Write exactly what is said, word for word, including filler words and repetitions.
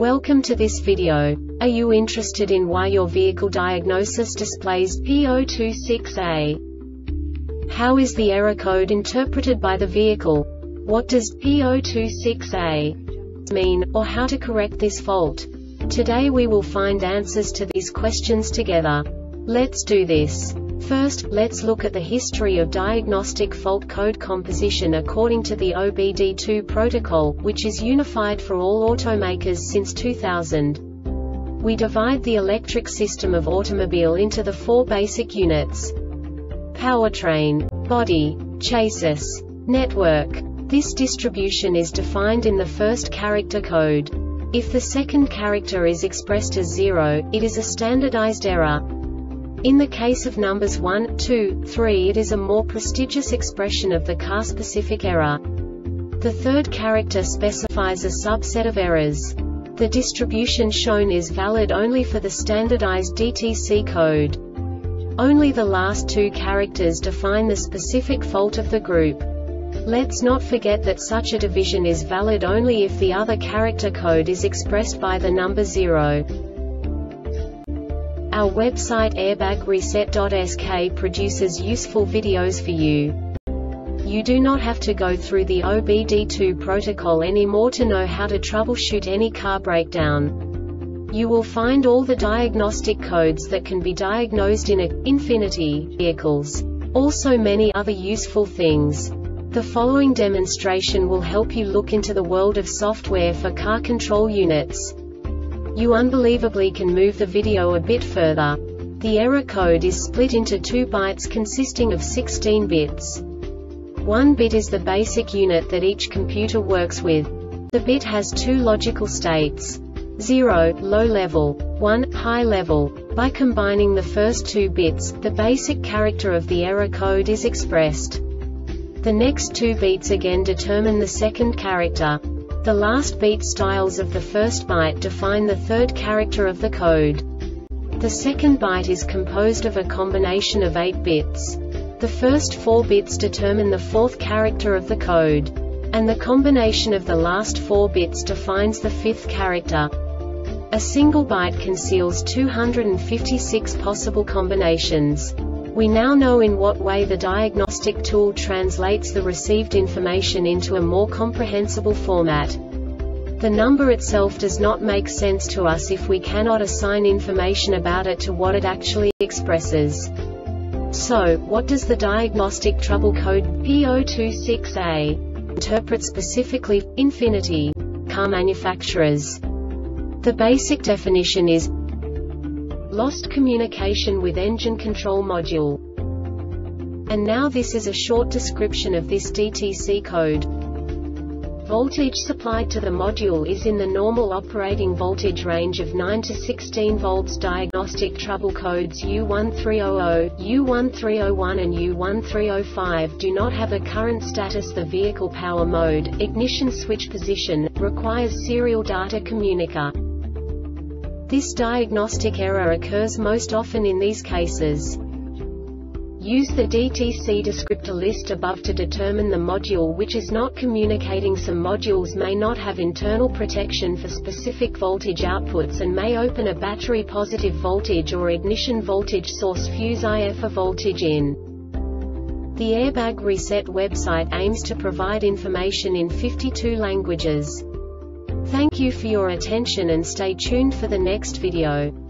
Welcome to this video. Are you interested in why your vehicle diagnosis displays P zero two six A? How is the error code interpreted by the vehicle? What does P zero two six A mean, or how to correct this fault? Today we will find answers to these questions together. Let's do this. First, let's look at the history of diagnostic fault code composition according to the O B D two protocol, which is unified for all automakers since two thousand. We divide the electric system of automobile into the four basic units: powertrain, body, chassis, network. This distribution is defined in the first character code. If the second character is expressed as zero, it is a standardized error. In the case of numbers one, two, three, it is a more prestigious expression of the car-specific error. The third character specifies a subset of errors. The distribution shown is valid only for the standardized D T C code. Only the last two characters define the specific fault of the group. Let's not forget that such a division is valid only if the other character code is expressed by the number zero. Our website airbag reset dot S K produces useful videos for you. You do not have to go through the O B D two protocol anymore to know how to troubleshoot any car breakdown. You will find all the diagnostic codes that can be diagnosed in a Infiniti vehicles. Also many other useful things. The following demonstration will help you look into the world of software for car control units. You unbelievably can move the video a bit further. The error code is split into two bytes consisting of sixteen bits. One bit is the basic unit that each computer works with. The bit has two logical states: zero, low level, one, high level. By combining the first two bits, the basic character of the error code is expressed. The next two bits again determine the second character. The last beat styles of the first byte define the third character of the code. The second byte is composed of a combination of eight bits. The first four bits determine the fourth character of the code. And the combination of the last four bits defines the fifth character. A single byte conceals two hundred fifty-six possible combinations. We now know in what way the diagnostic tool translates the received information into a more comprehensible format. The number itself does not make sense to us if we cannot assign information about it to what it actually expresses. So, what does the diagnostic trouble code P zero two six A interpret specifically for Infiniti car manufacturers? The basic definition is lost communication with engine control module. And now this is a short description of this D T C code. Voltage supplied to the module is in the normal operating voltage range of nine to sixteen volts. Diagnostic trouble codes U one three zero zero, U one three zero one and U one three zero five do not have a current status. The vehicle power mode, ignition switch position, requires serial data communicator. This diagnostic error occurs most often in these cases. Use the D T C descriptor list above to determine the module which is not communicating. Some modules may not have internal protection for specific voltage outputs and may open a battery positive voltage or ignition voltage source fuse if a voltage in. The Airbag Reset website aims to provide information in fifty-two languages. Thank you for your attention and stay tuned for the next video.